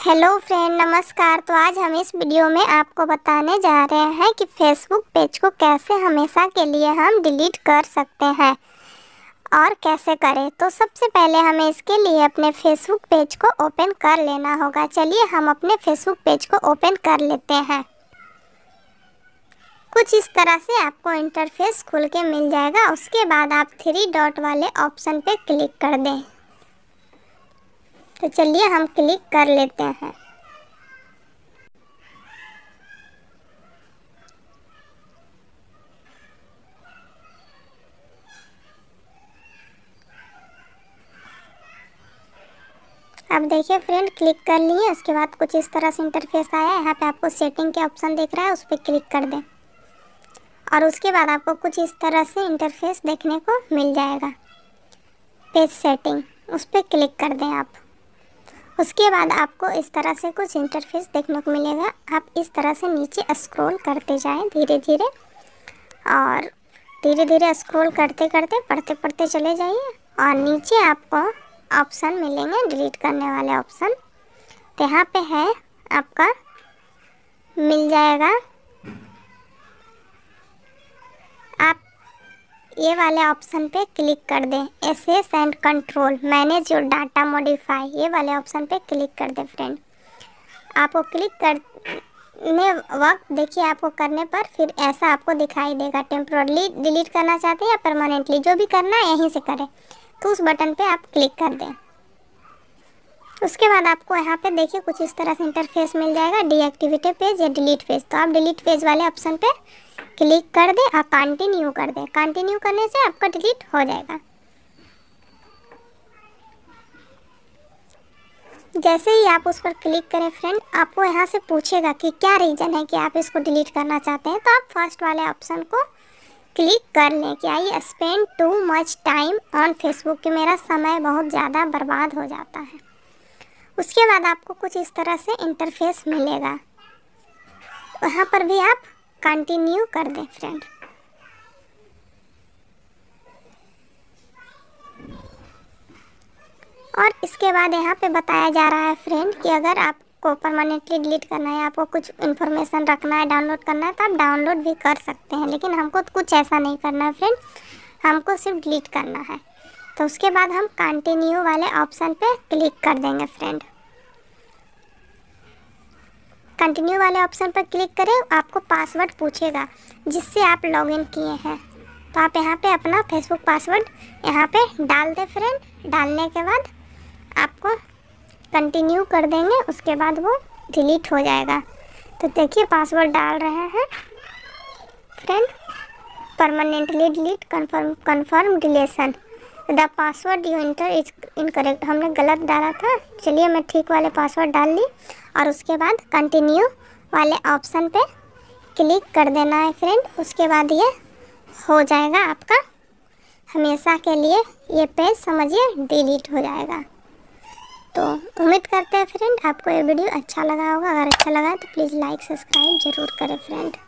Hello friend, नमस्कार। तो आज हम इस वीडियो में आपको बताने जा रहे हैं कि फेसबुक पेज को कैसे हमेशा के लिए हम डिलीट कर सकते हैं और कैसे करें। तो सबसे पहले हमें इसके लिए अपने फेसबुक पेज को ओपन कर लेना होगा। चलिए हम अपने फेसबुक पेज को ओपन कर लेते हैं। कुछ इस तरह से आपको इंटरफेस खुल के मिल जाएगा। उसके बाद आप 3 डॉट वाले ऑप्शन पे क्लिक कर दें। तो चलिए हम क्लिक कर लेते हैं। अब देखिए फ्रेंड, क्लिक कर लिए। उसके बाद कुछ इस तरह से इंटरफेस आया। यहाँ पे आपको सेटिंग के ऑप्शन दिख रहा है, उस पर क्लिक कर दें और उसके बाद आपको कुछ इस तरह से इंटरफेस देखने को मिल जाएगा। पेज सेटिंग, उस पर क्लिक कर दें आप। उसके बाद आपको इस तरह से कुछ इंटरफेस देखने को मिलेगा। आप इस तरह से नीचे स्क्रॉल करते जाएं धीरे धीरे, और धीरे धीरे स्क्रॉल करते करते पढ़ते पढ़ते चले जाइए और नीचे आपको ऑप्शन मिलेंगे डिलीट करने वाले ऑप्शन। तो यहाँ पे है आपका मिल जाएगा। आप ये वाले ऑप्शन पे क्लिक कर दें, access and control, manage your data modify, ये वाले ऑप्शन पे क्लिक कर दें फ्रेंड। आपको क्लिक करने वक्त देखिए, आपको करने पर फिर ऐसा आपको दिखाई देगा। टेम्पोरली डिलीट करना चाहते हैं या परमानेंटली, जो भी करना है यहीं से करें। तो उस बटन पे आप क्लिक कर दें। उसके बाद आपको यहाँ पे देखिए कुछ इस तरह से इंटरफेस मिल जाएगा, डीएक्टिवेटेड पेज या डिलीट पेज। तो आप डिलीट पेज वाले ऑप्शन पे क्लिक कर दें और कंटिन्यू कर दें। कंटिन्यू करने से आपका डिलीट हो जाएगा। जैसे ही आप उस पर क्लिक करें फ्रेंड, आपको यहाँ से पूछेगा कि क्या रीज़न है कि आप इसको डिलीट करना चाहते हैं। तो आप फर्स्ट वाले ऑप्शन को क्लिक कर लें कि I spend too much time on Facebook, कि मेरा समय बहुत ज़्यादा बर्बाद हो जाता है। उसके बाद आपको कुछ इस तरह से इंटरफेस मिलेगा, वहाँ पर भी आप कंटिन्यू कर दें फ्रेंड। और इसके बाद यहाँ पे बताया जा रहा है फ्रेंड कि अगर आपको परमानेंटली डिलीट करना है, आपको कुछ इन्फॉर्मेशन रखना है, डाउनलोड करना है, तो आप डाउनलोड भी कर सकते हैं। लेकिन हमको कुछ ऐसा नहीं करना है फ्रेंड, हमको सिर्फ डिलीट करना है। तो उसके बाद हम कंटिन्यू वाले ऑप्शन पे क्लिक कर देंगे फ्रेंड। कंटिन्यू वाले ऑप्शन पर क्लिक करें, आपको पासवर्ड पूछेगा जिससे आप लॉगिन किए हैं। तो आप यहाँ पे अपना फेसबुक पासवर्ड यहाँ पे डाल दें फ्रेंड। डालने के बाद आपको कंटिन्यू कर देंगे, उसके बाद वो डिलीट हो जाएगा। तो देखिए पासवर्ड डाल रहे हैं friend. Permanently delete, confirm deletion, the password you enter is incorrect, हमने गलत डाला था। चलिए मैं ठीक वाले पासवर्ड डाल ली और उसके बाद कंटिन्यू वाले ऑप्शन पे क्लिक कर देना है फ्रेंड। उसके बाद ये हो जाएगा आपका हमेशा के लिए, ये पेज समझिए डिलीट हो जाएगा। तो उम्मीद करते हैं फ्रेंड आपको ये वीडियो अच्छा लगा होगा। अगर अच्छा लगा है तो प्लीज़ लाइक सब्सक्राइब ज़रूर करें फ्रेंड।